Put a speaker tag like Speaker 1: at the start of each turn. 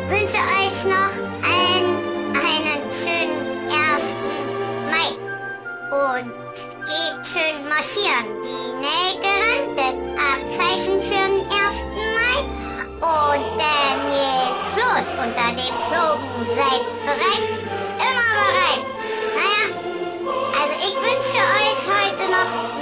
Speaker 1: wünsche euch noch einen schönen 1. Mai. Und geht schön marschieren. Die Nägeln, das Abzeichen für den 1. Mai. Und dann geht's los unter dem Slogan, seid bereit, immer bereit. Naja, also ich wünsche euch heute noch